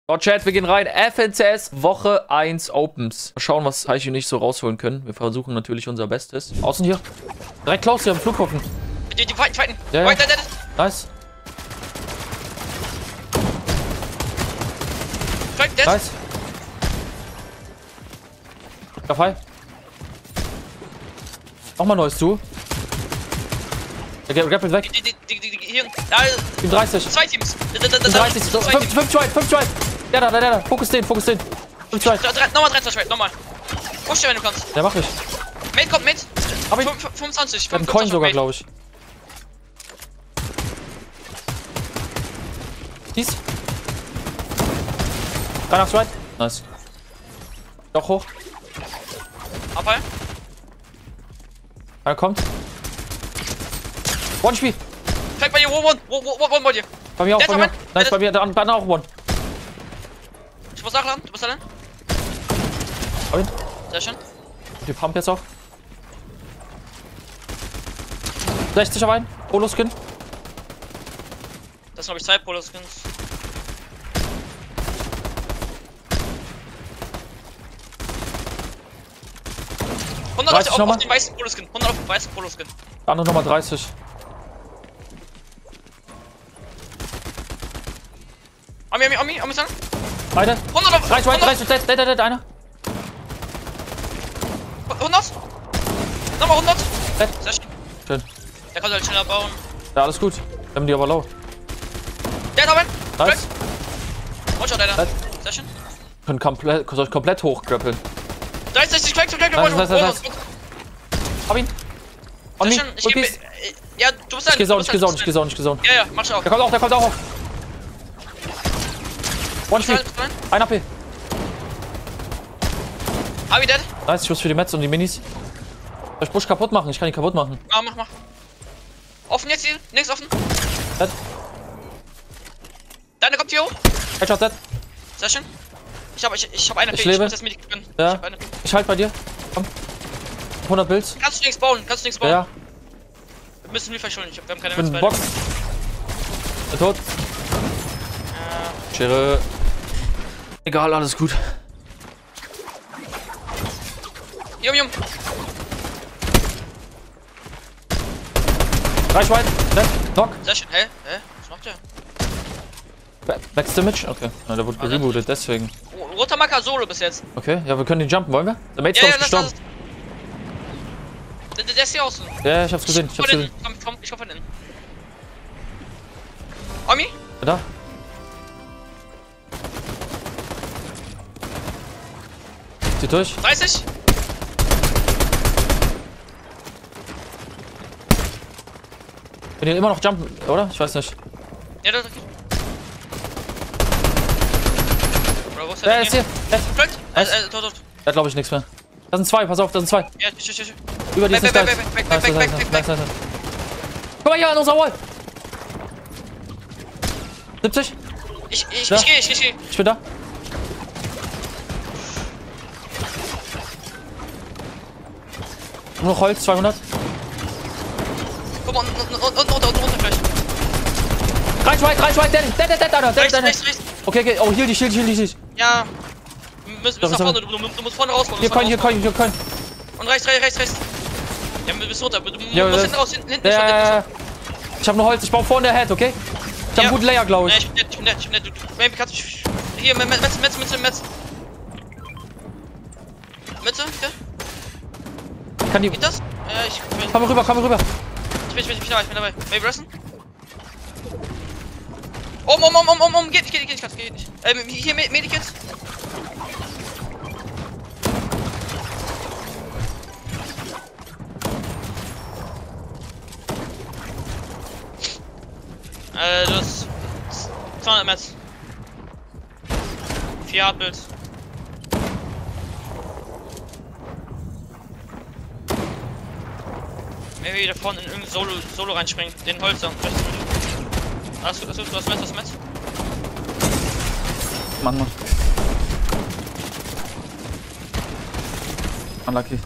So, Chat, wir gehen rein. FNCS Woche 1 Opens. Mal schauen, was Heichi nicht so rausholen können. Wir versuchen natürlich unser Bestes. Außen hier. Direkt Klaus hier am Flughafen. Die fighten. Ja, ja. Nice. Nice. Ja, frei. Nochmal neues zu. Der grappelt weg. Hier. 30. Zwei Teams. 30. 5 Drive. Der da. Fokus den. 5 Drive. Nochmal 3 nochmal. Push dir, wenn du kannst. Ja, mach ich. Mate kommt mit. Hab ich. 25. Ich hab einen Coin sogar, glaube ich. Dies. 3 nach right. Nice. Doch hoch. Abfall. Einer kommt. One Spiel. Fleck bei dir, one bei dir. Bei mir auch, bei mir. Nice, bei mir, dann auch One. Ich muss nachladen, du bist allein. Hab ihn. Sehr schön. Die Pump jetzt auch. 60 auf einen. Polo-Skin. Das sind, glaube ich, 2 Polo-Skins. auf den weißen Polo-Skin. 100 auf den weißen Polo-Skin. Andere Nummer 30. Ami, sagen. Beide. 100 auf 30, dead, einer. 100. Nochmal 100. Dead. Sehr schön. Schön. Der kann halt schneller bauen. Ja, alles gut. Wir haben die aber low. Der hat Nice. Und schon einer. Sehr schön. Können komplett hochgrappeln. 60, Crack. Nice. Hab ihn. Sehr schön. Ja, du bist Ich geh zone. Ja, mach schon auf. Der kommt auch. One Spiel. Ein AP. Abi dead. Nice, ich muss für die Mets und die Minis. Soll ich Busch kaputt machen? Ich kann ihn kaputt machen. Mach. Offen jetzt hier. Links offen. Dead. Deine kommt hier hoch. Headshot dead. Sehr schön. Ich hab eine Ich lebe. muss das Medikit gönnen. Ja. Ich halt bei dir. Komm. 100 Builds. Kannst du nichts bauen. Ja. Wir müssen Refill schulen. Wir haben keine Ich bin Box. Der tot. Schere. Egal, alles gut. Jum. Reichweite. Dead. Knock. Sehr schön. Hä? Was macht der? Backstamage? Okay. Na, der wurde gerebootet, deswegen. Roter Marker Solo bis jetzt. Okay, ja, wir können den jumpen, wollen wir? Der Mate ist gestorben. Der ist hier außen. Ja, ich hab's gesehen. Komm, ich komm von innen. Omi? Da. Zieh durch. 30? Können die immer noch jumpen, oder? Ich weiß nicht. Ja, das ist okay. Bro, wo ist Der ist hier. Tot. Der hat, glaube ich, nichts mehr. Da sind 2, pass auf, da sind 2. Ja, Über die ist nicht back. Nice. Guck mal hier an unserer Wall. 70. Ich gehe. Ich bin da. Nur noch Holz, 200. Guck mal, und runter gleich. Reichweite, dead. Rechts. Okay, oh, heal dich. Ja. Wir müssen nach vorne, du musst vorne rauskommen. Hier, Coin. Und rechts. Ja, wir müssen runter. Du musst hinten raus, hinten Ich hab nur Holz, ich baue vorne der Head, okay? Ich hab einen guten Layer, glaube ich. Ja, ich bin nett. Maybe kannst du... Hier, Metz. Mitte, okay? Kann die... Geht das? Komm rüber. Ich bin dabei. Maybe resten? Geht nicht. Hier, Medikits. Du hast 200 Metz. 4 Hardbuilds. Maybe wieder vorne in irgendein Solo reinspringen. Den Holzer. Hast du Metz? Mann. Unlucky.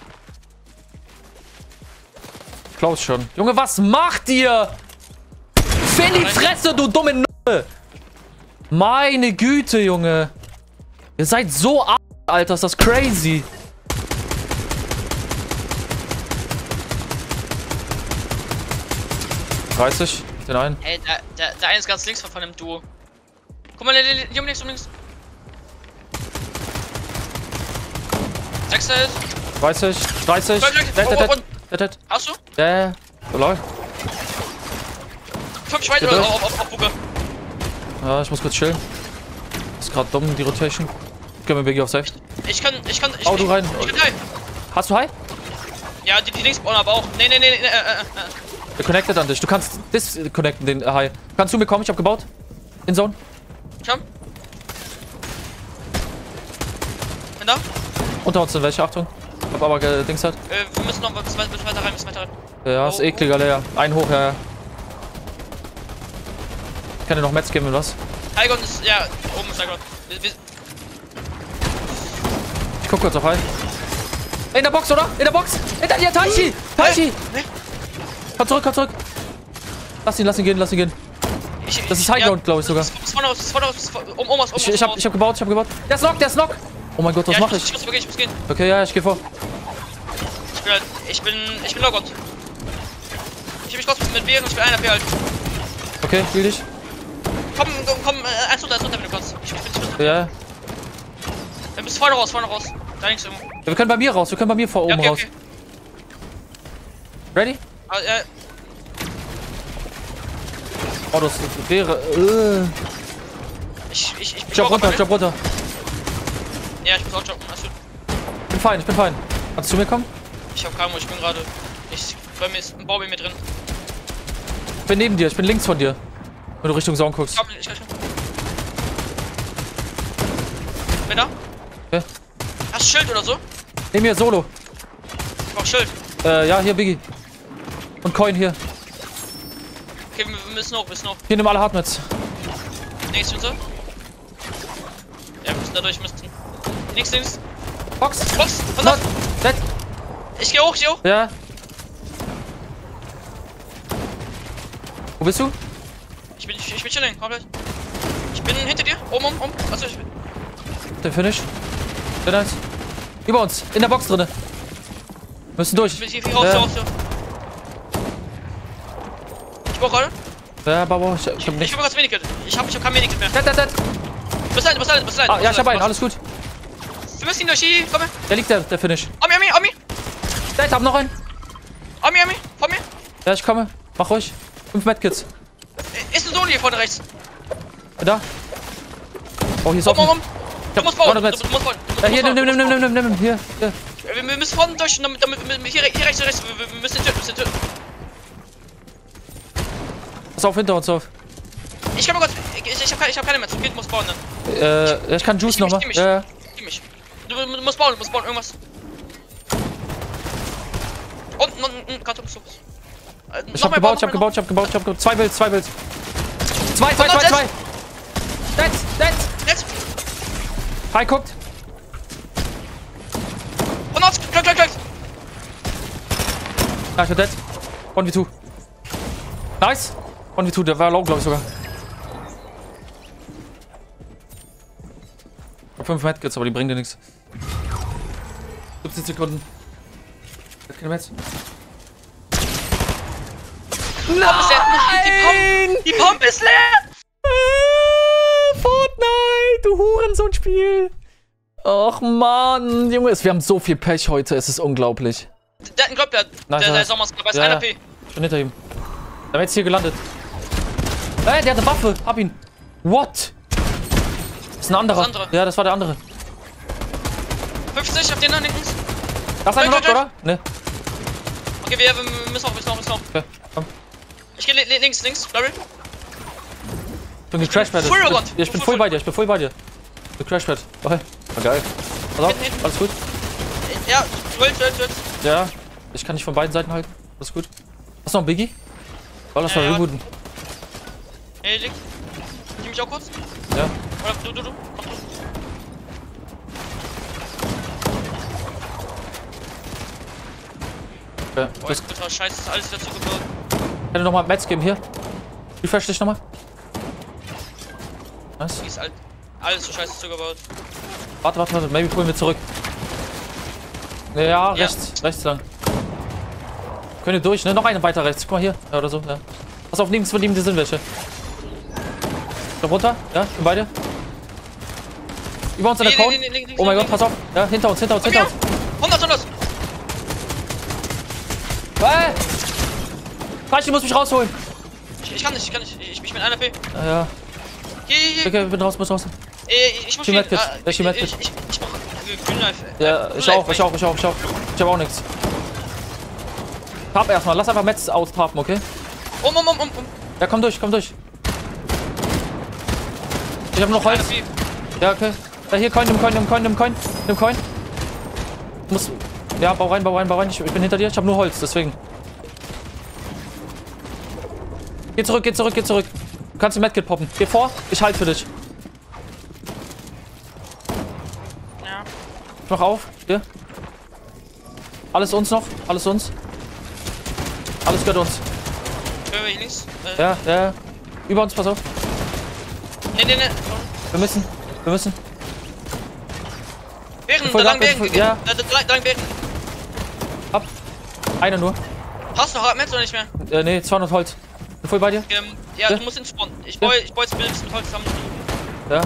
Klaus schon. Junge, was macht ihr? Fäll die Fresse, du dumme N***e! Meine Güte, Junge. Ihr seid so Alter, ist das crazy. »30, den einen. Ey, der eine ist ganz links von dem Duo. Guck mal, hier um links, um links. 6 Held. 30, 30. Dead. Hast du? Ja, lol. 5 Schweine auf Bucke. Ja, ich muss kurz chillen. Ist gerade dumm, die Rotation. Können wir Biggie auf Safe? Ich kann. Auto rein. Ich kann High. Hast du High? Ja, die links bauen aber auch. Nee. Der connected an dich. Du kannst disconnecten, den High. Kannst du mir kommen? Ich hab gebaut. In Zone. Komm. Bin da? Unter uns sind welche, Achtung. Hab aber Dings halt. Wir müssen noch weiter rein, Ja, ist ekliger Layer. Ein hoch, ja. Ich kann dir noch Metz geben, was? Tigon ist, ja, oben ist Tigon. Ich guck kurz auf High. In der Box, oder? In der Box! Hinter dir, Taichi! Taichi! Komm zurück! Lass ihn gehen. Das ist Highground, glaube ich sogar. Ich hab gebaut. Der ist knock! Oh mein Gott, was mache ich? Ich muss gehen. Okay, ja, ich geh vor. Ich bin Logout. Ich hab mich kurz mit Wehren und ich bin einer halt. Okay, heal dich. Komm, eins runter, wenn du kannst. Ich bin nicht. Ja. Wir müssen vorne raus. Da links irgendwo. Ja, wir können bei mir raus, vor oben raus. Okay. Ready? Oh, das wäre. Ich Jump runter. Ja, ich muss auch jumpen. Achso. Ich bin fein. Kannst du zu mir kommen? Ich hab Kamo, ich bin gerade. Bei mir ist ein Bobby mit drin. Ich bin neben dir, ich bin links von dir. Wenn du Richtung Zone guckst. Komm, ich bin da? Okay. Hast du Schild oder so? Neben mir, Solo. Ich brauch Schild. Ja, hier, Biggie. Und Coin hier. Okay, wir müssen hoch. Hier, nimm alle Hardnets. Links runter. Ja, wir müssen da durch, Links. Box! Und Not dead! Ich geh hoch. Ja. Wo bist du? Ich bin chilling, komplett. Ich bin hinter dir. Oben. Also ich bin. Der Finish. Sehr nice. Über uns. In der Box drinne. Müssen durch. Ich bin hier raus. Ich brauch gerade. Ja, Babo. Ich hab Ich nichts. hab ganz wenig. Ich hab kein Medikit mehr. Dead. Was leid? Ah, ja, ich hab einen. Alles gut. Wir müssen ihn durch die. Komm her. Der liegt der Finish. Ami. Dead, hab noch einen. Ami. Vor mir. Ja, ich komme. Mach ruhig. 5 Medkits. Ist ein Solo hier vorne rechts. Da. Oh, hier ist offen. Du musst bauen. Ja, hier, nimm. Hier. Wir müssen vorne durch, damit hier rechts. Wir müssen töten. Pass auf, hinter uns auf. Ich kann mal kurz. Ich hab keine mehr. Zum Kind muss bauen dann. Ja, ich kann Juice nochmal. Ja. Gib mich. Du musst bauen, irgendwas. Unten, Kartons. Ich hab gebaut. 2 Builds. 2. Dead. Hi, guckt. 100, Glück. Ja, ich bin dead. 1v2. Nice. 1v2, der war low, glaube ich sogar. Ich hab 5 Medkits, aber die bringen dir nichts. 17 Sekunden. Hat keine Metz. Nein! Die Pump ist leer! Fortnite, du Hurensohn-Spiel. Och man, Junge, wir haben so viel Pech heute, es ist unglaublich. Der hat einen Glöb, der Sommersklub, ist ja, 1 AP. Ich bin hinter ihm. Der war jetzt hier gelandet. Ey, der hat eine Waffe, hab ihn. What? Das ist ein anderer. Das andere. Ja, das war der andere. 50 auf den da links. Das ist ein Knock, oder? Ne. Okay, wir müssen hoch. Okay, komm. Ich geh links, Larry. Ich bin gecrashpaddet. Ich bin voll bei dir, Du Crashpad. Okay. War geil. Pass auf, alles gut? Ja, wild. Ja, ich kann dich von beiden Seiten halten. Alles gut. Hast du noch einen Biggie? Soll das mal rebooten? Hey, links. Nimm mich auch kurz? Ja. Oder du. Okay. Boah, das war scheiße, ist alles dazu gebaut. Kann ich nochmal Metz geben hier? Refresh dich nochmal. Nice. Die ist halt alles so scheiße zugebaut. Warte, maybe holen wir zurück. Ja, rechts lang. Könnt ihr durch, ne? Noch eine weiter rechts. Guck mal hier. Ja, oder so, ja. Pass auf, links von ihm, die sind welche. Da runter, ja, sind beide. Über uns in der Cone. Oh mein Gott, pass auf. Ja, hinter uns. 100. Ich muss mich rausholen. Ich kann nicht. Ich bin einer P. Ja. Hier. Okay, bin raus. Ich muss Ich brauch Grünlife. Ja, ich auch. Ich hab auch nichts. Tap erstmal. Lass einfach Metz austapen, okay? Ja, komm durch. Ich hab noch Holz. Ja, okay. Ja, hier, Coin. Nimm Coin. Muss. Ja, bau rein. Ich bin hinter dir. Ich hab nur Holz, deswegen. Geh zurück. Du kannst die Medkit poppen. Geh vor, ich halte für dich. Ja. Ich mach auf. Hier. Alles uns noch. Alles gehört uns. Hören wir hier links? Ja. Über uns, pass auf. Nee. Wir müssen. Bären, Voll da lang da, Bären. ja. Da lang Bären. Ab. Einer nur. Hast du Metz oder nicht mehr? Nee, 200 Holz. Bin voll bei dir? Ja, du musst ins Spawn. Ich baue jetzt Bild mit Holz zusammen. Ja.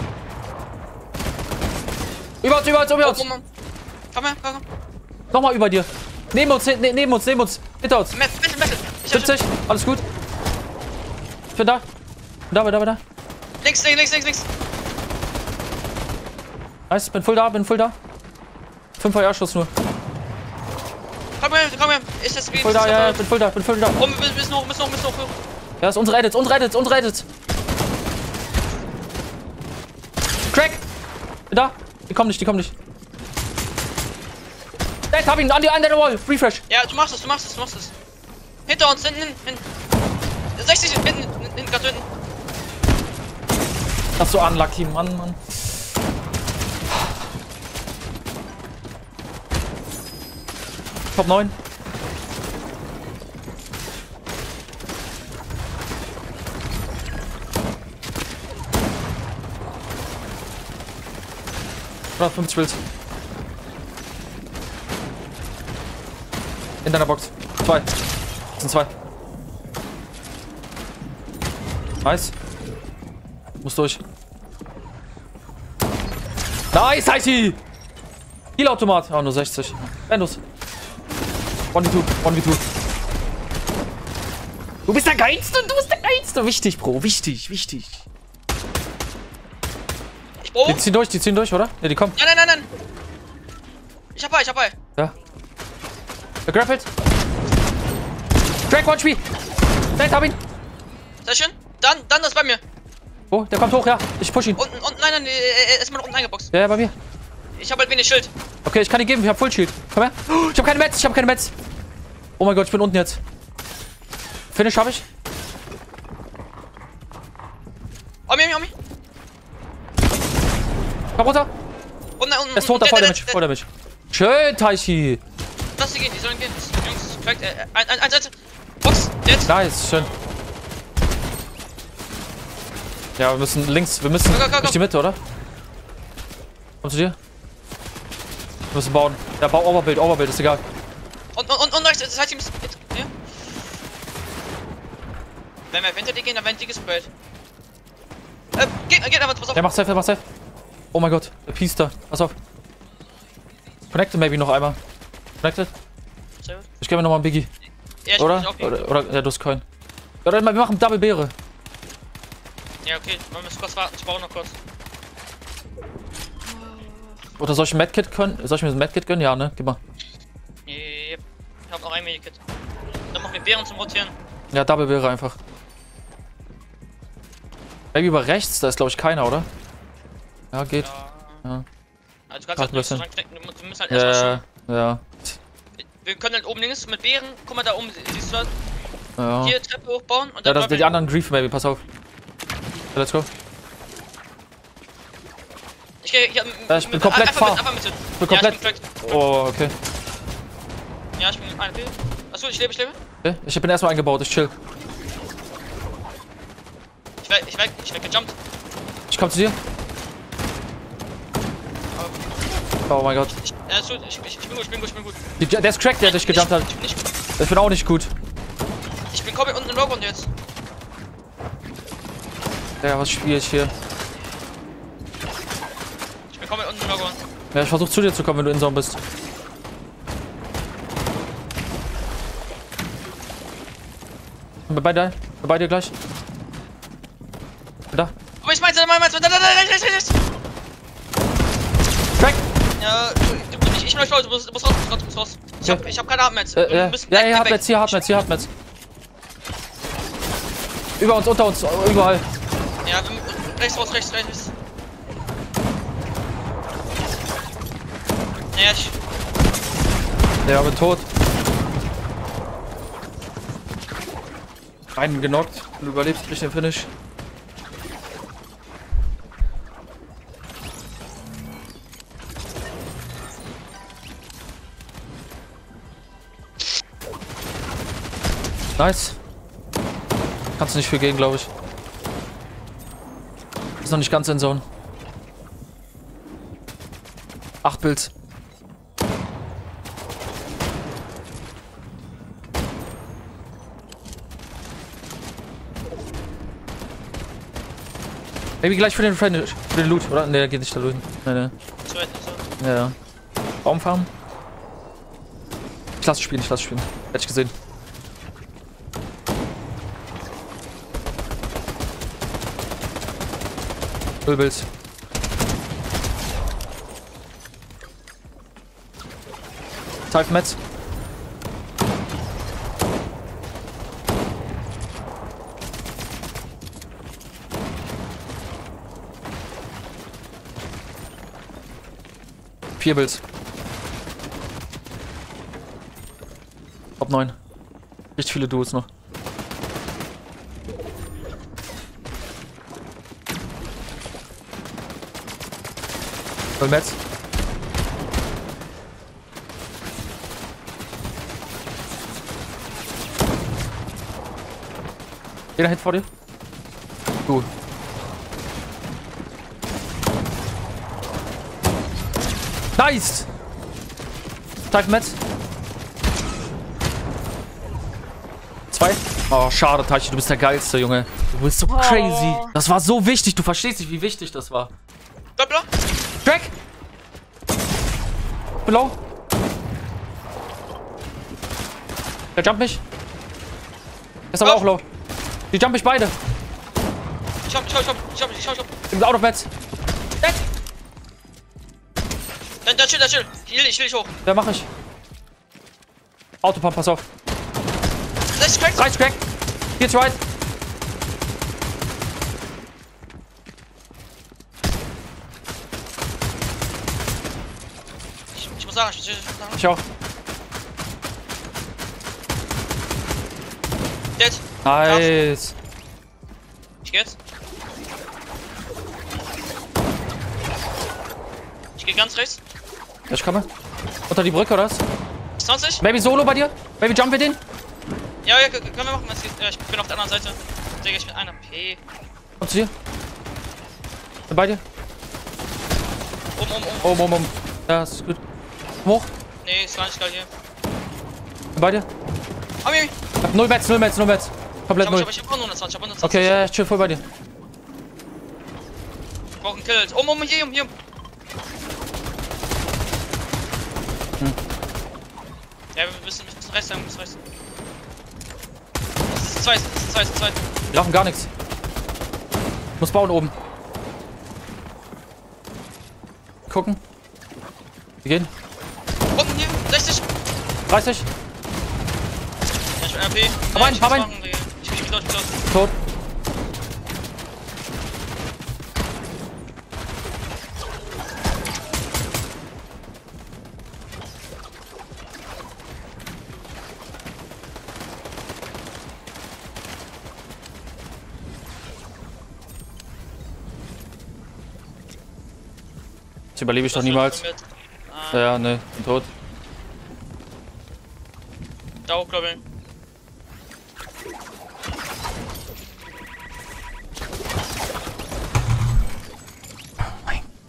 Über uns. Komm her. Nochmal über dir. Neben uns. Hinter uns. Metal. 70. Alles gut. Ich bin da. Da. Links. Nice, bin voll da. 5 Feuerschuss nur. Komm her. Ist das wie? Voll da, ja, bin voll da. Oh, wir müssen hoch. Ja, ist unsere Edit. Crack! Bin da. Die kommen nicht. Jetzt hab ihn an der Wall. Refresh. Ja, du machst es. Hinter uns, hinten. 60, hinten, gerade hinten. Das ist so unlucky, Mann. Top 9. Oder 50 Wills. In deiner Box. 2. Das sind 2. Nice. Muss durch. Nice, Heißi! Heal-Automat. Oh, nur 60. Endlos. 1v2. Du bist der Geilste. Wichtig, Bro. Wichtig. Ich brauche. Die ziehen durch, oder? Ja, die kommen. Nein. Ich hab bei. Ja. Der grappelt. Crack, 1 HP. Nein, hab ihn. Sehr schön. Dann das bei mir. Oh, der kommt hoch, ja. Ich push ihn. Und nein, er ist mal unten eingeboxt. Ja, bei mir. Ich hab halt wenig Schild. Okay, ich kann dir geben. Ich hab Full Shield. Komm her. Oh, ich hab keine Metz. Oh mein Gott, ich bin unten jetzt. Finish hab ich. Oh, mir. Komm runter. Unten. Er ist tot, da vor der mich. Schön, Taichi. Lass sie gehen, die sollen gehen. Jungs, cracked. Eins. Box, jetzt. Nice, schön. Ja, wir müssen links. Wir müssen durch die Mitte, oder? Kommst du dir? Wir müssen bauen. Ja, bau Overbuild, ist egal. Und rechts, das heißt, ihr müsst. Ja. Wenn wir hinter die gehen, dann werden die gesprayt. Geht einfach, pass auf. Der macht safe. Oh mein Gott, der Piece da. Pass auf. Connected maybe noch einmal. Connected? Sehr gut. Ich gebe mir nochmal einen Biggie. Ja, ich Oder? auch Oder, ja, du hast Coin. Ja, wir machen Double Beere. Ja, okay, wir müssen kurz warten, ich baue noch kurz. Oder soll ich ein Medkit können? Soll ich mir ein Medkit gönnen? Ja, ne? Gib mal. Yep. Ich hab noch ein Medikit. Dann machen wir Beeren zum Rotieren. Ja, Double Beere einfach. Maybe über rechts, da ist glaube ich keiner, oder? Ja, geht. Ja. Also du kannst halt nicht so reinknicken, du musst halt erstmal schon. Ja. Wir können halt oben links mit Beeren, guck mal da oben, siehst du das? Ja. Hier Treppe hochbauen und Ja, dann. das die anderen Grief, maybe, pass auf. Ja, let's go. Ich geh hier. Ja, ich bin komplett fahr. Ich bin komplett. Oh, okay. Ja, ich bin eine Bild. Achso, ich lebe. Okay. Ich bin erstmal eingebaut, ich chill. Ich werd gejumpt. komm zu dir. Oh mein Gott. Ich bin gut. Der ist cracked, der dich gejumpt hat. Ich bin nicht gut. Ich bin auch nicht gut. Ich bin komplett unten im Logo und jetzt. Ja, was spiele ich hier? Ich bin komplett unten im Logo. Ja, ich versuche zu dir zu kommen, wenn du in Zone bist. Bei dir gleich. Da. Aber ich meinte, da. Crack! Ja, ich bin euch Leute, du musst raus. Ich hab keine Hardmets. Ja, hier Hardmets. Über uns, unter uns, überall. Ja, rechts raus. Ja, Ja, bin tot. Einen genockt. Du überlebst nicht den Finish. Nice. Kannst du nicht viel gehen, glaube ich. Ist noch nicht ganz in Zone. 8 Builds. Maybe gleich für den Loot, oder? Ne, der geht nicht da durch. Ne. Ja. Baumfarm. Ich lasse spielen. Hätte ich gesehen. Ölbilds. Type Metz. Vier Builds. Top 9. Richtig viele Duos noch. Metz. Jeder Hit vor dir. Gut. Nice! Type Metz. 2. Oh, schade, Taichi, du bist der Geilste, Junge. Du bist so crazy. Das war so wichtig, du verstehst nicht, wie wichtig das war. Doppler. Crack! Below. Der jumpt mich. Der ist aber auch low. Die jump mich beide. Ich hab. Im Out of Metz. Dead! Da chill. Ich will dich hoch. Ja, mach ich. Autopump, pass auf. Das ist cracked. Rechts crack. Geht's right. Ich muss sagen, Ich auch. Dead. Nice. Ich geh jetzt. Ich geh ganz rechts. Ja, ich komme. Unter die Brücke, oder was? 20. Baby Solo bei dir? Baby jump wir den? Ja, können wir machen. Ja, ich bin auf der anderen Seite. Digga, ich bin einer P. Komm zu dir. Bin bei dir. Um. Ja, ist gut. Hoch. Nee, ist gar nicht geil hier. Bin bei dir. Ami! Ich hab 0 Metz. Komplett 0. Ich hab auch nur 120, Okay, ja, ich chill voll bei dir. Ich brauch einen Kill. Hier. Ja, wir müssen rechts sein, Das ist zwei. Wir laufen gar nichts. Muss bauen oben. Gucken. Wir gehen. Unten hier, 60. 30. Ja, ich bin RP. Hab einen. Ich bin tot. Tot. Das überlebe ich doch niemals. Ja, ne, bin tot. Da hoch, glaube ich.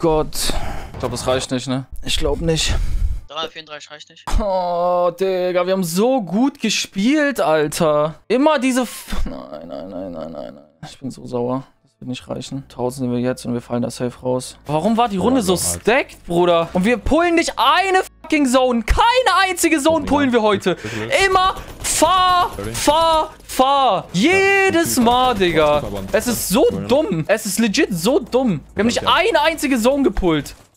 Gott. Ich glaube, das reicht nicht, ne? Ich glaube nicht. 334 reicht nicht. Oh, Digga, wir haben so gut gespielt, Alter. Immer diese... Nein. Ich bin so sauer. Das wird nicht reichen. 1000 sind wir jetzt und wir fallen da safe raus. Warum war die Runde so stacked, Bruder? Und wir pullen nicht eine fucking Zone. Keine einzige Zone pullen wir heute. Immer fahr. Jedes Mal, Digga. Es ist so dumm. Es ist legit so dumm. Wir haben nicht eine einzige Zone gepullt.